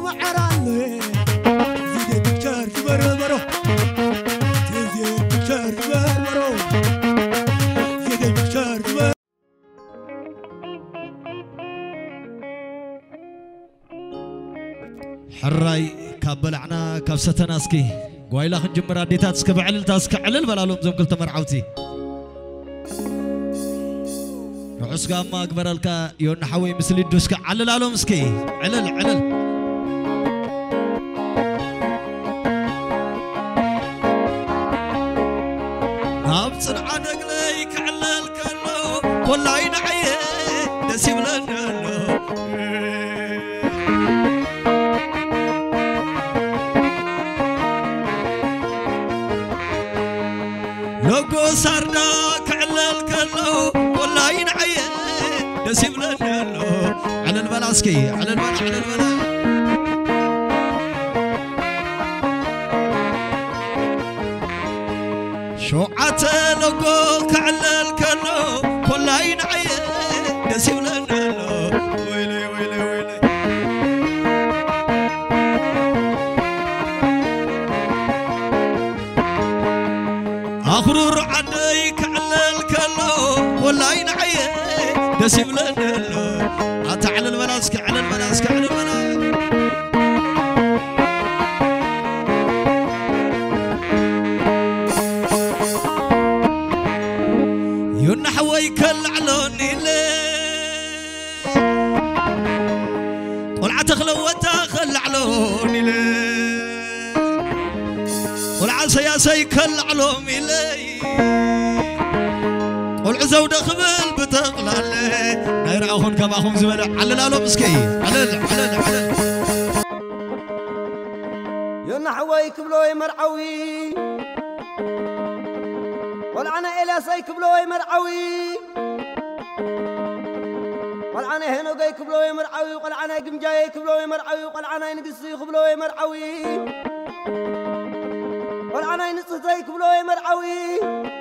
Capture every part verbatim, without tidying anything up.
معرالي زيد تشارج برو برو زيد تشارج برو زيد تشارج برو حراي كابلعنا كبستنا اسكي قويلا خنجمر اديتات اسك بعلل تاسك علل بلالهم زم كل تمرعوتي رعس قام اكبر الكا يون حوي مثل يدوسك علل علوم اسكي علل علل ابصر عدق ليك علل كلو والله ينعيه نسيب لنا لوكو سارنا كعلل كلو والله ينعيه نسيب لنا على البلاسكي على البلا على البلا شوعته لوكو كعلل كلو والله ينعيه نسيب لنا ويلي ويلي ويلي أخرور عديك على الكلو والله ينعيه نسيب لنا أنت على البلاسك على البلاسك على البلاس ينحوي كل علوني ليه قلعة تخلو وتخل علوني ليه قلعة سياسي كل علومي ليه والعزو دخبل بتغلال نيرعوهن كماهم زمن علل علو مسكي علل علل علل ينحوي كبلوي مرعوي والعنا إلى سي كبلوي مرعوي والعنا هنا جاي كبلوي مرعوي والعنا جمجاي كبلوي مرعوي والعنا ينقصي كبلوي مرعوي والعنا ينصتي كبلوي مرعوي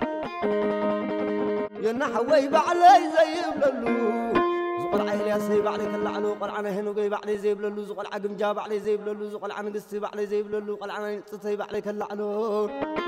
ينحوي بعلي زي بللو زقل عيلي سيب عليك اللعنو قل عنا هنا جاي بعلي زي بللو زقل عقم جاب علي زي بللو زقل عنا قصي بعلي زي بللو قل عنا ينصتي بعليك اللعنو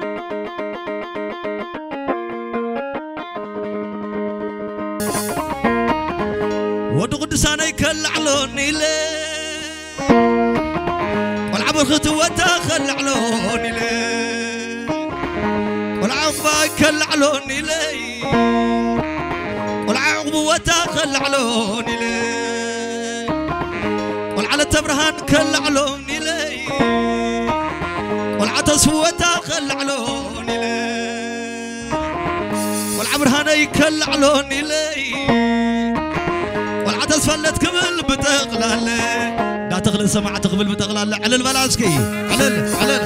ودو قدساني كل علوني ليه والعب الخطوة تخل علوني ليه والعب كل علوني ليه والعب وتخل علوني ليه والعلى التبرهان كل علوني ليه والعطس وتخل علوني ليه والعب رهاني كل علوني ليه والعدس فلت كبل بتغلال لا تغلل سماعة تقبل بتغلال على البلاسكي على على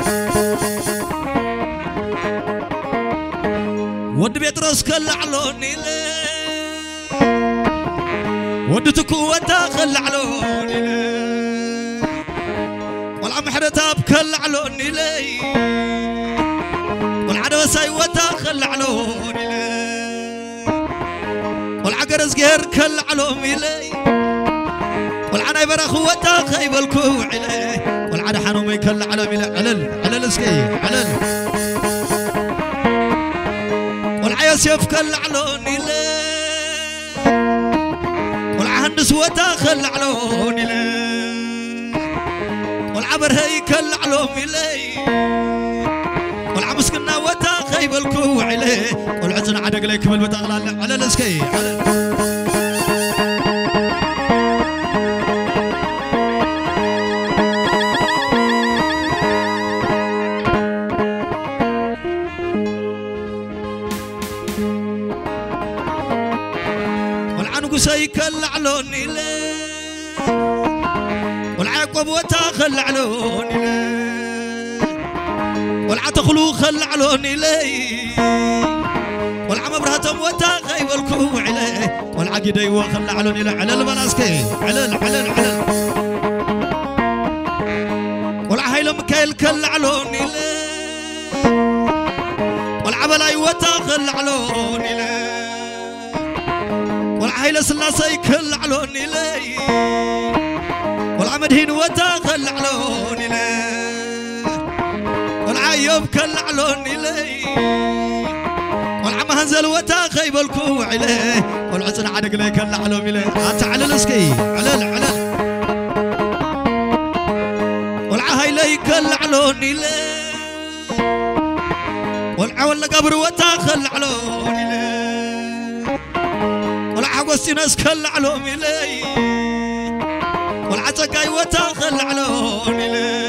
ود بيترس كل علوني لي ود تكوة تخل علوني لي والعم حرتاب كل علوني لي والعدوى سايوة تخل علوني لي والعقرز غير كل علومي لي والعنا برخوته خيب الكوع لي والعنا حنومي كل علومي لي علل علل اسكي علل والعياس يفكل علوني لي والعهندس وتاخل علوني لي والعبر هي كل علومي لي والعمسكنا وتا خيب الكوع لي والعزن عدق لي كمل بتغلال على الاسكي على والعنق سيكل علوني لي والعقب وتاخل علوني لي والعتخلو خل علوني لي والعم برهتم وتا غيب الكوع لي والعقيدي وخل علوني لي على البلاسكي علل علل علل والعهيل مكايل كل علوني لي والعبلاي وتا خل علوني لي والعهيل سلاسي كل علوني لي والعمدين وتاخل علوني لي والعيوب كل علوني لي والعم هنزل وتاخيب الكوع لي والعسن عدق لي كل علوني لي تعال الاسكي علل علل والعهي لي كل علوني لي والعول قبر وتاخل علوني لي والعقوس ناس كل علوني لي والعتقاي وتاخل علوني لي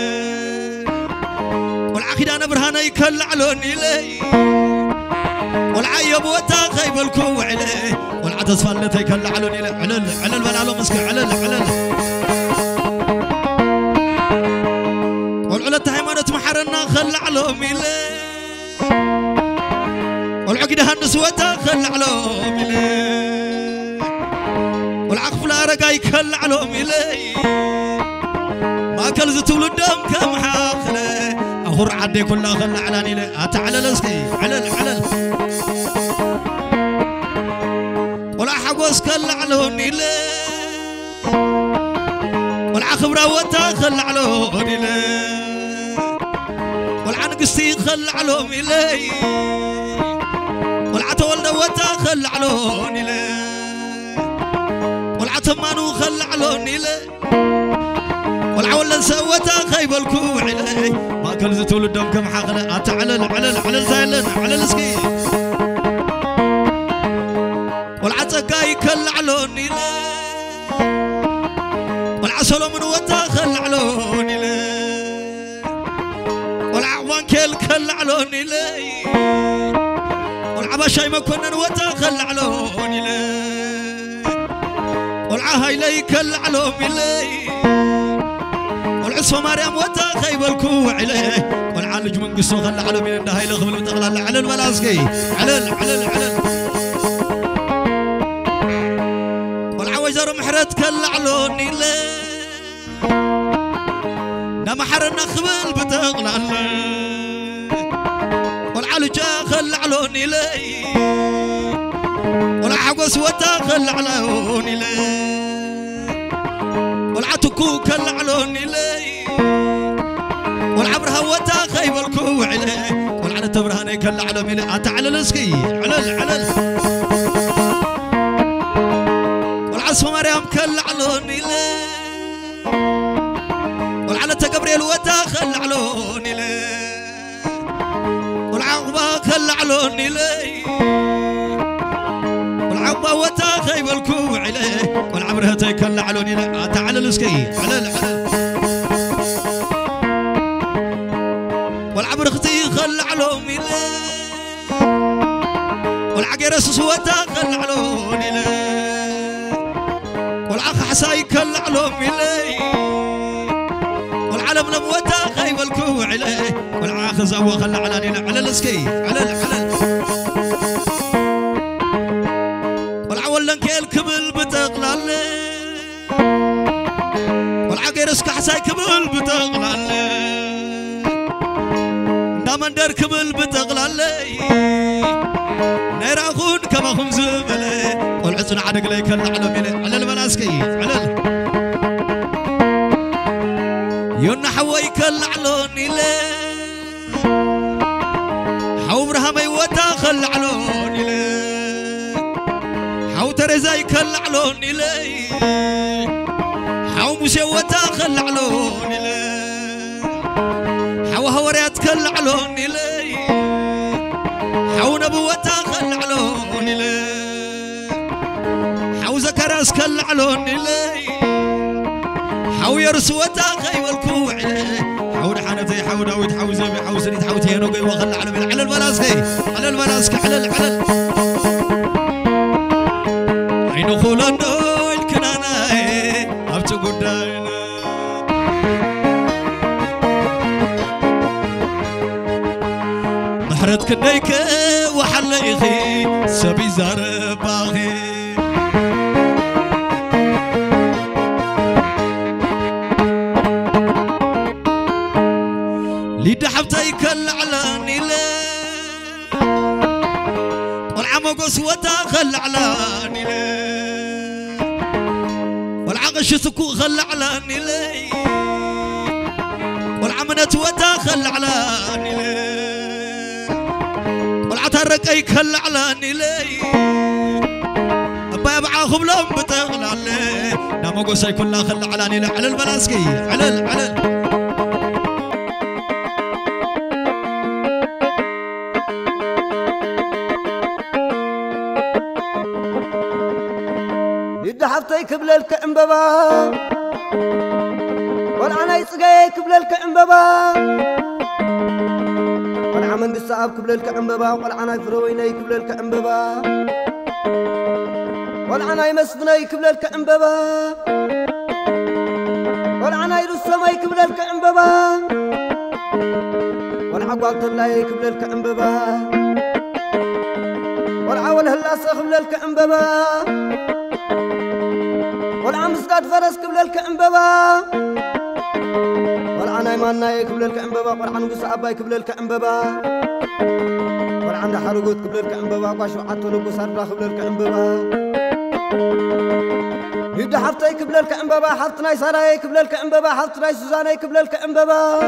والعخدان برهاني كل علوني لي والعيب وتاخيب الكوع لي والعدس فلتي كل علوني لي علل علل بلالو مسك علل علل والعلت هيمانة محرنا خل علومي لي والعقد هنس وتاخل علومي لي والعقف لا رقاي كل علومي لي ما كل زتول الدم كم حاخله أخر عدي كلها خل علاني لي أتعلل اسكي علل علل ولا حقوس كل علوني لي والعخبرة وتاخل علوني لي والعنقستي خل علوني لي والعتولد وتاخل علوني لي والعتمانو خل علوني لي والعولن سوتا خيب الكوع لي ما كل زتول الدم كم حقنا أتعلل علل علل زايلن علل اسكي والعتقاي كل علوني لي والعسلو من وتاخل علوني لي والعوان كل كل علوني لي والعباشاي ما كنا وتاخل علوني لي والعهاي لي كل علوني لي والعصفة مريم وتاخيب الكوع لي والعالج من قصو خل علوني لي هاي لغم المتغلال على الملاسكي علل علل علل والعوجر محرت كل علوني لي نما حرنا خبل بتغلال والعالج خل علوني لي والعقوس وتاخل علوني لي والعتكو كل علوني لي والعبرها وتاخيب الكوع لي والعنة برهاني كل علوني لي أتعلل اسكي علل علل والعصف مريم كل علوني لي والعنة قبريل وتاخل علوني لي والعقبة كل علوني لي والعقبة وتاخيب الكوع لي والعبرها تيكل علوني لي أتعلل اسكي علل علل والعبر اختي خل علوني لي والعقير اسس وتاخل علوني لي والعخ حساي كل علوني لي والعلم لم وتاخيب الكوع لي والعاخ زو خل علاني لي علل اسكي علل علل والعول لنكيل كبل بتغلال والعقير اسك حساي كبل بتغلال دامن در كبل بتغلال نيراخون كما هم زبلي والعسن عدق لي كل علمي لي علل مناسكي علل يون حوي كل علوني لي حوبرها مي وتاخل علوني لي حو ترزاي كل علوني لي حو موسى وتاخل علوني لي حو هوريات كل علوني لي حو نبو وتاخل علوني لي حو زكراس كل علوني لي حو يرس وتاخي والكوع لي حو حنتي حو داود حو زبي حو سريت حو تينو قي وخل على من على المناسكي على المناسك على على عينو خولندو الكناناي ابتو قداينا محرت كديك وحليخي سبي زار باغي ليد حبتي كل علاني لي والعمقص وتاخل علاني لي والعقل والقشتكو خل علاني لي والعمنة وتا خل علاني لي والعترق اي خل علاني لي ابا يبعا خبلهم بتغلى لي نامو قوسي كلها خل علاني لي على البلاسكي علل علل حفتي كبل الكعنببا والعنا يصقي كبل الكعنببا والعمن قصاب كبل الكعنببا والعنا يفرويني كبل الكعنببا والعنا يمسفني كبل الكعنببا والعنا يرسمي كبل الكعنببا والعقوال تلاي كبل الكعنببا والعول هلاسة كبل الكعنببا والعم سداد فرس قبل الكعنببا والعناي ماناي قبل الكعنببا والعن قص عباي قبل الكعنببا والعن حرقوت قبل الكعنببا واشو عطو لقو سردا قبل الكعنببا يبدا حفتي قبل الكعنببا حفتناي سراي قبل الكعنببا حفتناي سوزاناي قبل الكعنببا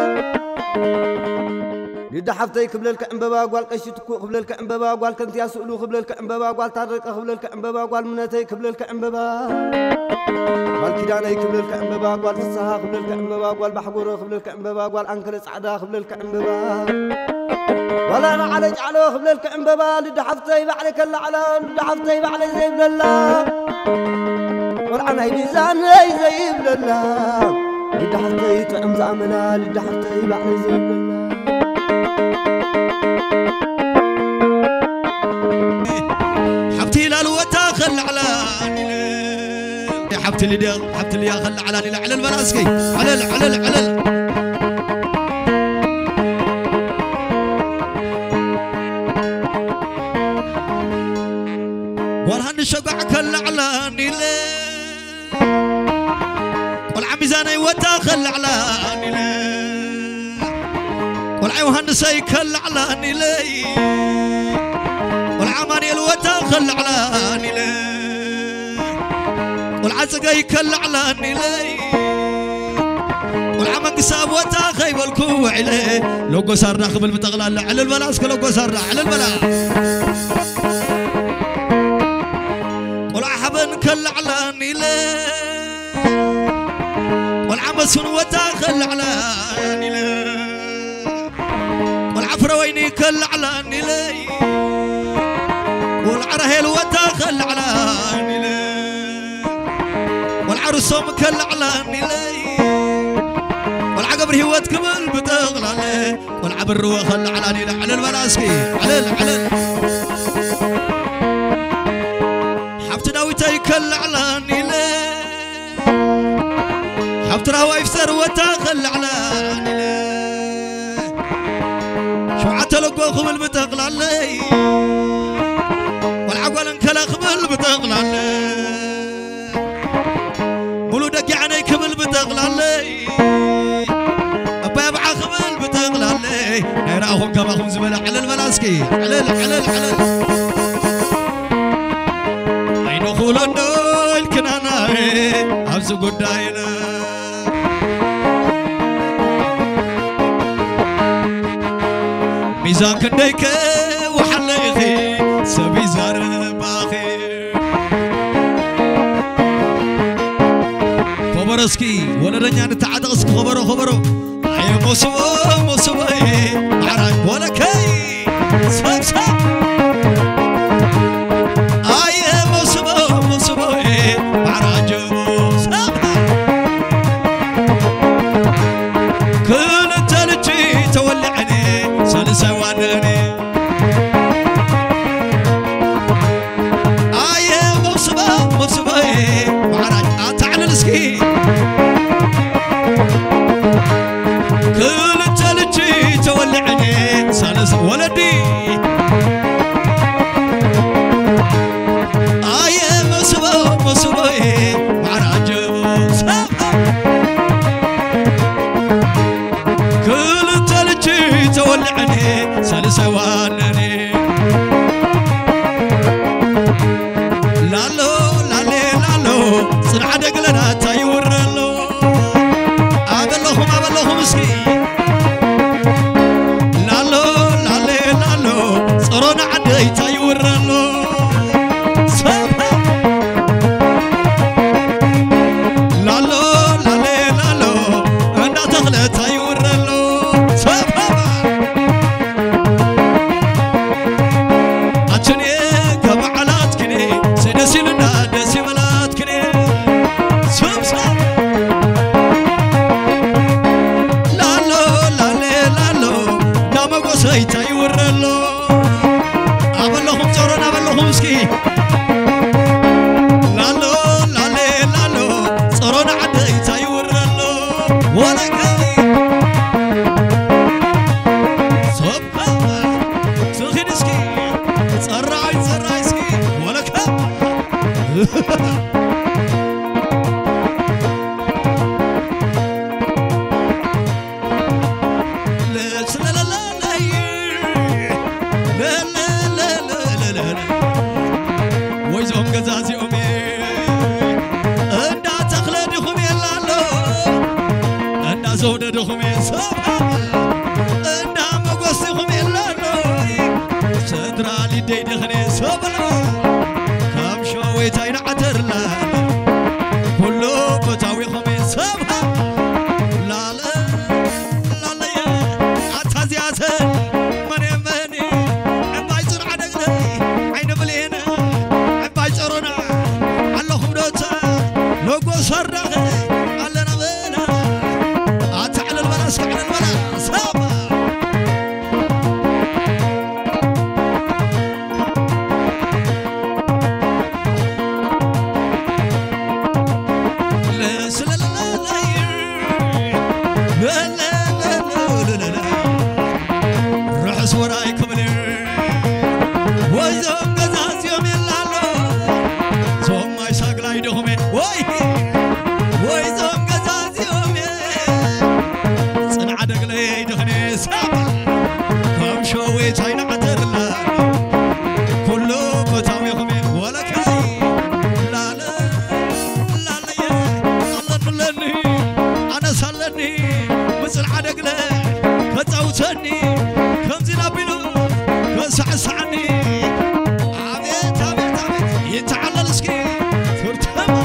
يبدا حفتي قبل الكعنببا قال قشتكو قبل الكعنببا قال كنت يا سؤلو قبل الكعنببا قال تارق قبل الكعنببا قال منتي قبل الكعنببا قال كيداني قبل الكعنببا قال فصها قبل الكعنببا قال بحقوره قبل الكعنببا قال انكل صعدا قبل الكعنببا ولا انا على جعله قبل الكعنببا لد حفتي بعلك الاعلى لد حفتي بعلي زي بن الله والعنا ميزان زي بن الله لد حفتي طعم زعمنا لد حفتي بعلي زي بن الله حبتي لالوتا خل علاني حبتي اللي ديال حبتي اللي خل علاني على البلاسكي علل علل علل والهن شقع خل علاني لي والعميزاني وتا خل علاني لي والعيوهن سي خل علاني لي والعماني الوتا خل علاني لي والعزقي كل علاني لي والعمن قساب وتا خيب الكوع لي لو قصرنا قبل بتغلى على البلاس لو قصرنا على البلاس والعحبن كل علاني لي والعمس وتا خل علاني لي والعفرويني كل علاني لي والعرهيل وتا خل علاني لي والعرسوم كل علاني لي والعقبر هوات كمل بتغلى لي والعبر وخل علاني لي على البلاسكي علل علل حبت داويتي كل علاني لي حبت راوي يفسر وتا خل علاني لي شو عتلقوا خبل بتغلى لي والعقل انكلا خبل بتغلى لي مولودك يعني كبل بتغلى لي ابا يبعا خبل بتغلى لي نيراهم كما خبز بلا على البلاسكي علل علل علل عينو خولندو الكناناي عبس قداينا ميزان كديك وحليخي سبي زار باخي خبرسكي ولا رجعنا تعدقس خبرو خبرو اي موسو موسو اي عراج ولا كي سب سب اي موسو موسو اي عراج سب كل تلجي تولعني سلسة وانني اي موسو موسو اي عراج تعال السكي كل تلجي تولعني سلس ولدي اي مصبا مصبا معراج كل تلجي تولعني سلس وانني لالو لالي لالو صنع دقلنا تايو أبلغهم مسكين لالو لالي لالو صرونا عدي تايورلو سبا لالو لالي لالو أنا تغلى تايورلو سبا أتني كبعلات كني سدسي لنا دسي ملات كني سب سب لالو لالي لالو نام قصي تايورلو أبلغهم صورنا أبلغهم مسكي لالو لالي لالو صورنا عدي تايورلو ولا كاي سبا سخي نسكي صراي صراي سكي ولا كاي ويزهم قزازي أمي أندا تخلدهم يلالو أندا زوددهم يسابا أندا مقصهم يلالو سدرا لدي دخني سابلو كم شوي تاين عترلا كله بتاويهم يسابا لا لا لا لا يا عتازياتن مني مني عم يصير عدقني عين بلينا لوكو صرخ علنا بنا أتعلى البلاس على البلاس سابا لا لا لا لا لا لا لا روح سوراي كبلي ويزهم قزاز يوم يلالو ثم يساق لا يدهم وي وي زوم قزاز يومي صنع دقلي دخني سابا كم شوي تاين عترلا كله بتاوي خمي ولا كاي لا لا لا لا يا الله نلني أنا سلني مصنع دقلي كتاوتني كم زنا بلو كسعسعني عبيت عبيت عبيت يتعلل سكي فرتما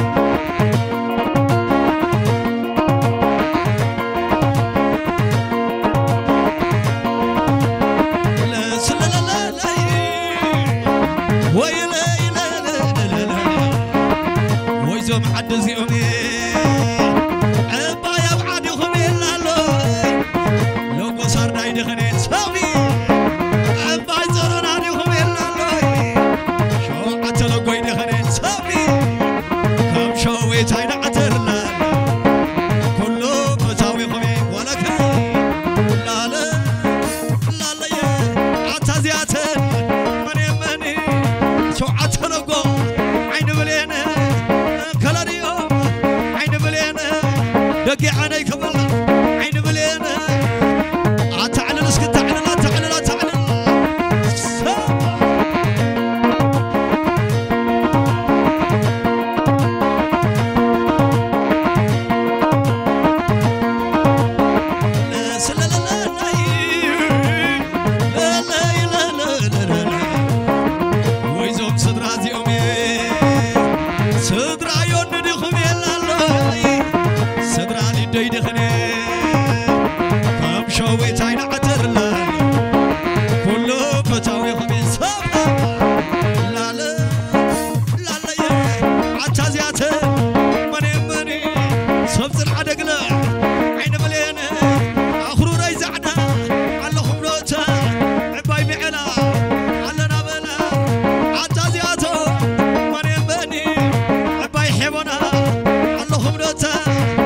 محدث يومي عبا يبعد يخمي لالو لو قصر دايد خني سامي عبا يزرون عدي يخمي لالو شو عتلو قويد خني سامي كم شوي تايد عتر لالو كله بتاوي خمي ولا كاي لالا لالا يا عتازياتن مني مني شو عتلو قويد عين بلينا دقي عليك بالله عين بلينا تعال اسكت تعال لا تعال لا تعال لا لا لا لا لا لا ويزوم صدراتي يومي صدرا يوندي خمي ديد خني كم شوي تاين عترلا كله بتاوي خمين سابا لا لا لا لا يا عتازيات مني مني سبز العدقلا عين بلينا اخرو ريزعنا على خمروتا عباي معنا علنا بلا عتازيات مني مني عباي حيونا على خمروتا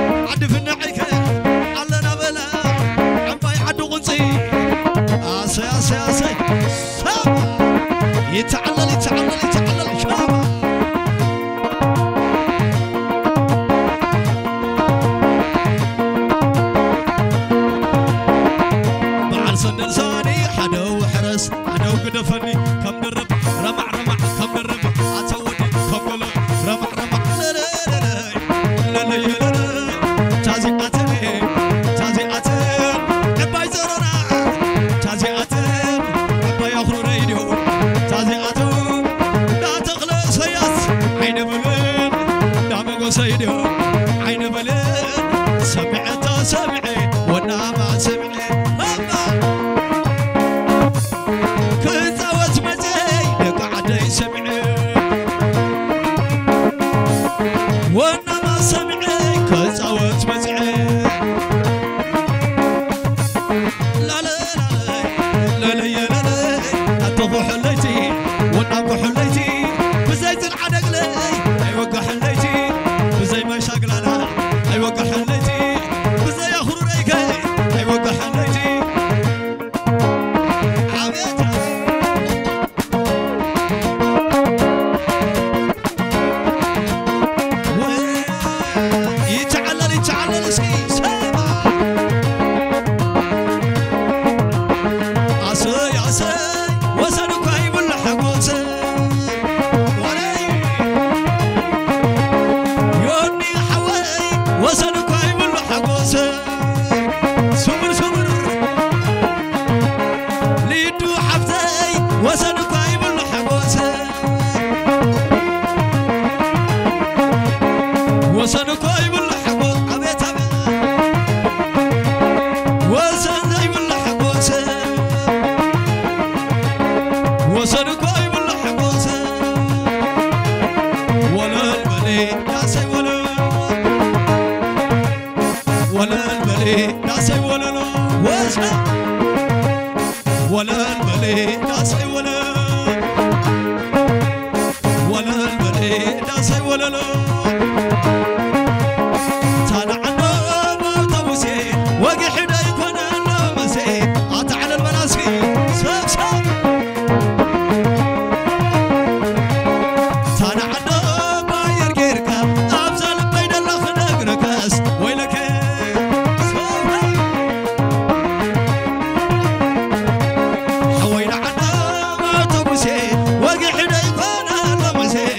آسي آسي آسي سابا يتعلل يتعلل يتعلل شابا بعد صندل صاني حدو حرس حدو قدفني كم درب رمع رمع كم درب عتودي كم قلب رمع رمع لا لا لا لا لا لا لا تازي قاتلي تازي داسي ولا لا وزها ولا البلي داسي ولا ولا البلي داسي ولا لا تانا عنا موتوسي وقي حدا يكون له مسي أتعلى المناسي سب سب تانا عنا باير جيركا أبزل بين الله خنقركاس ويلك حوينا عنا موتوسي وقي حدا يكون له مسي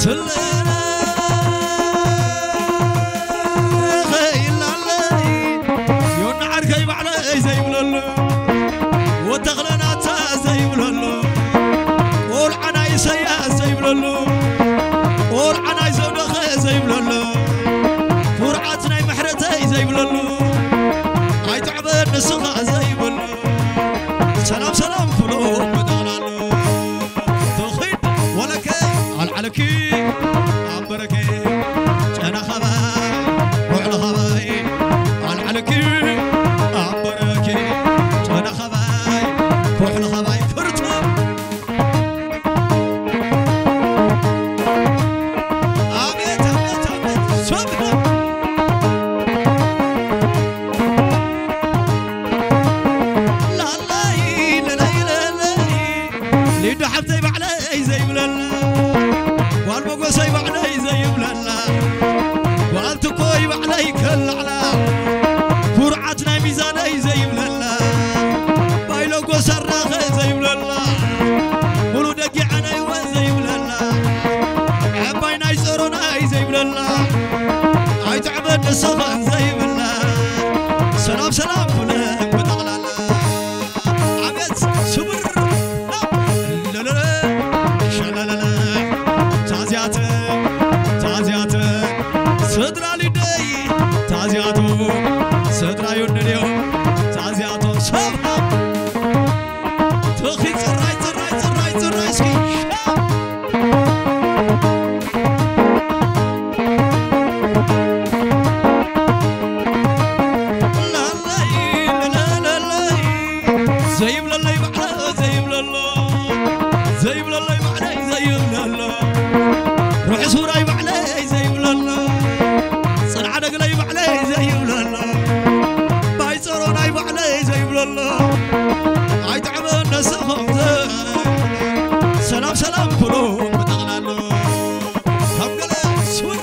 سلنا خيل علي يون عركي بعلي زي بلالو وتغلنا تا زي بلالو قول عناي سيا زي بلالو قول عناي زودخ زي بلالو فرعتنا محرتي زي بلالو هاي تعبان نسخة زي بلالو سلام سلام فلو بدلالو تخيط ولك العلكي عبركي انا خباي وعلى خباي العلكي عبركي انا خباي وعلى خباي فرتم عبيت عبيت عبيت سبحان لا لا لا لا لا ليدو حبتي بعلي زي بلالا والبقو سيب علي زي بلالا وقالت كوي بعلي كل على فرعتنا ميزاني زي بلالا بايلو قو سراخ زي بلالا ولو دقي عني وزي بلالا عباينا يصرونا زي بلالا هاي تعبد السخن زي بلالا سلام سلام فلان بتغلالا عبيت سبر لا لا لا شلالا تعزياتك تعزياتك صدرا لدي تعزياتو صدرا يونيو تعزياتو شباب تخي تراي تراي تراي تراي سكي لا لا لا لا لا زي بلالا يبعلا زي بلالا زي بلالا يبعلا زي بلالا روح سوراي بعلي زي بلالا صنع دقلي بعلي زي بلالا باي صروناي بعلي زي بلالا هاي تعبان نسخهم زي سلام سلام كلهم بتغلالو همقلا سور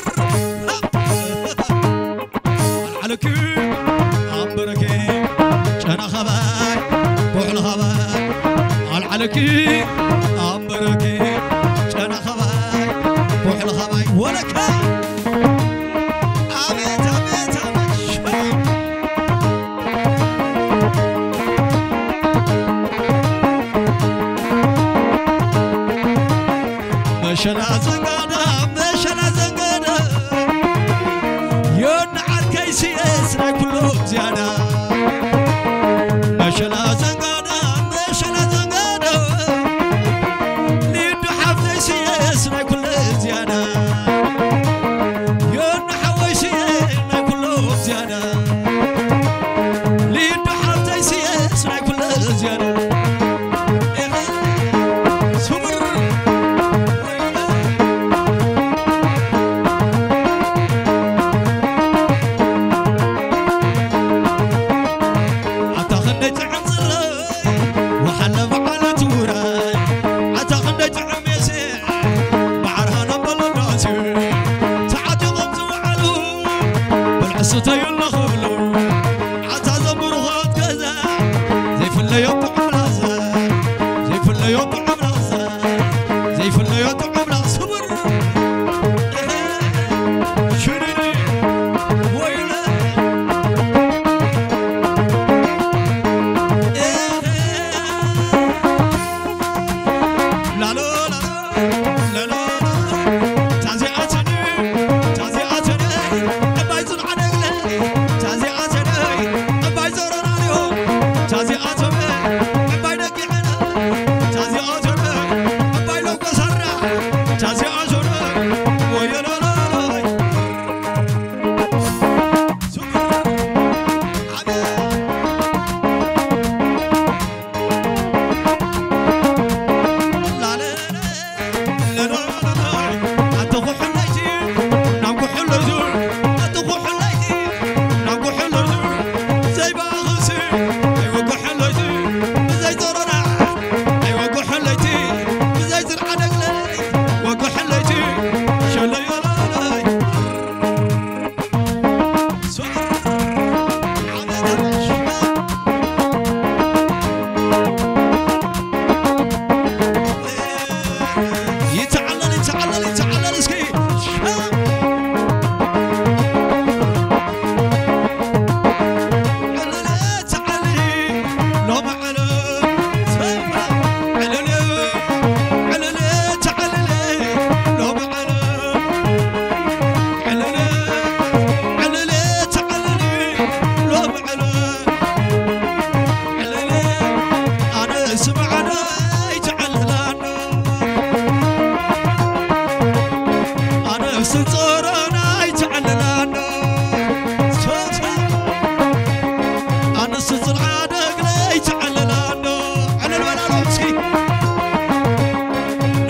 العلكي عبركي شنا خباي بوحل خباي العلكي عبركي شنا خباي بوحل خباي ولك عبيت عبيت عبيت شباب مشلا زنقانا مشلا زنقانا يون عركي سيسنا كله زيادة مشلا زنقانا مشلا زنقانا ليدو حفظي سيسنا كله زيادة يون حوي سيسنا كله زيادة ليدو حفظي سيسنا كله زيادة يتعلل يتعلل يتعلل اسكي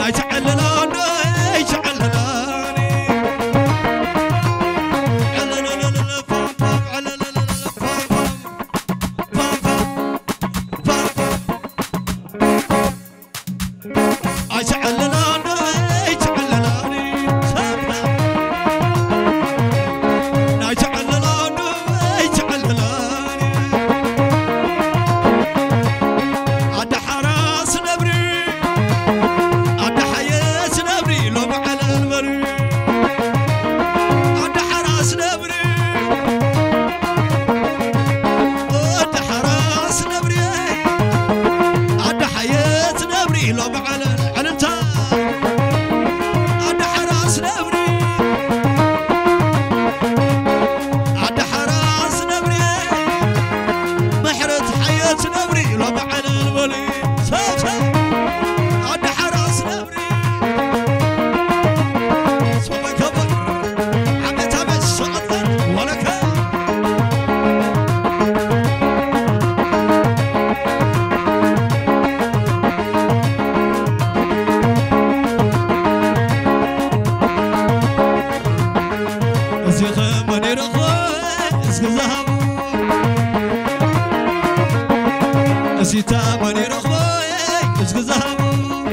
سيتا مني رخوي اسكزابو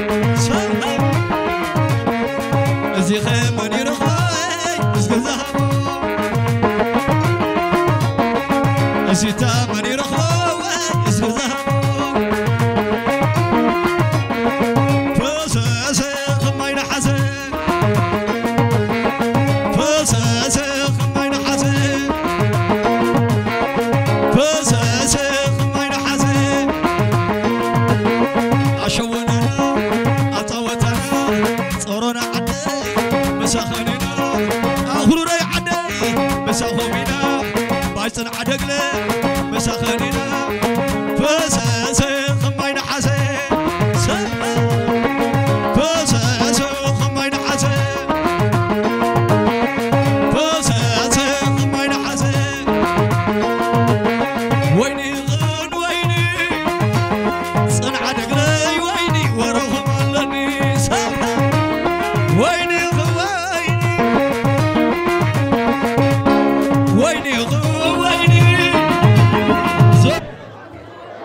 زي خيمني رخوي اسكزابو سيتا مني رخوي اسكزابو فساسي خمين حسن فساسي خمين حسن فساسي خمين حسن عشونا عطوتنا صورنا عدي مساخننا أخلو راي عدي مساخومنا بايصن عدقنا مساخننا فساسي